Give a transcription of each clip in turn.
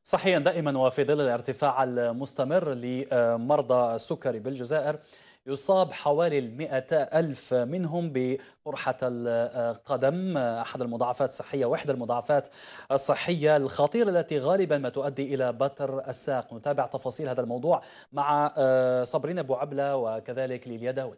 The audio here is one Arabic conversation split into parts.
صحيا دائما وفي ظل الارتفاع المستمر لمرضى السكري بالجزائر، يصاب حوالي 100 ألف منهم بقرحة القدم، أحد المضاعفات الصحية، وإحدى المضاعفات الصحية الخطيرة التي غالبا ما تؤدي إلى بتر الساق. نتابع تفاصيل هذا الموضوع مع صابرين أبو عبلة وكذلك ليليا داود.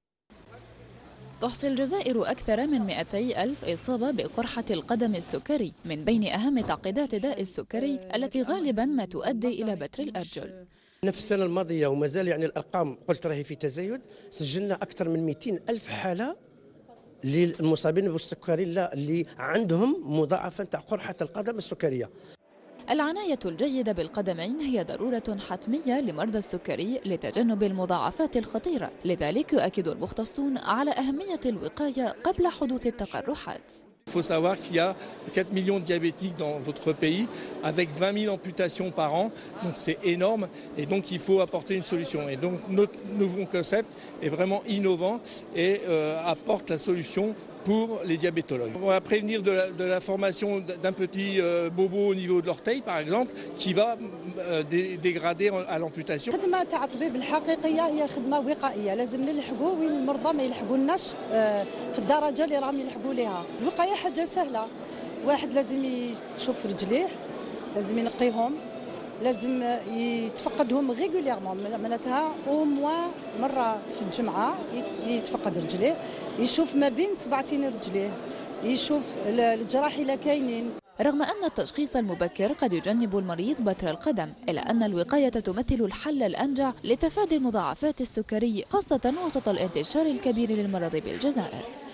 تحصي الجزائر أكثر من 200 ألف إصابة بقرحة القدم السكري، من بين أهم تعقيدات داء السكري التي غالبا ما تؤدي إلى بتر الأرجل. في السنة الماضية وما زال الأرقام قلت راهي في تزايد، سجلنا أكثر من 200 ألف حالة للمصابين بالسكري اللي عندهم مضاعفة تاع قرحة القدم السكرية. العناية الجيدة بالقدمين هي ضرورة حتمية لمرضى السكري لتجنب المضاعفات الخطيرة، لذلك يؤكد المختصون على أهمية الوقاية قبل حدوث التقرحات. Il faut savoir qu'il y a 4 millions de diabétiques dans votre pays, avec 20 000 amputations par an, donc c'est énorme, et donc il faut apporter une solution. Et donc notre nouveau concept est vraiment innovant et apporte la solution pour les diabétologues. On va prévenir de la formation d'un petit bobo au niveau de l'orteil, par exemple, qui va dégrader à l'amputation. خدمة تاع الطبيب الحقيقية هي خدمة وقائية، لازم نلحقوا وين المرضى ما يلحقولناش في الدرجة اللي راهم يلحقوا لها. الوقاية حاجة سهلة، واحد لازم يشوف رجليه، لازم ينقيهم، لازم يتفقدهم ريغوليرمون، معناتها او موا مره في الجمعه يتفقد رجليه، يشوف ما بين سبعتين رجليه، يشوف الجراح الا كاينين. رغم أن التشخيص المبكر قد يجنب المريض بتر القدم، إلا أن الوقاية تمثل الحل الأنجع لتفادي مضاعفات السكري، خاصة وسط الانتشار الكبير للمرض بالجزائر.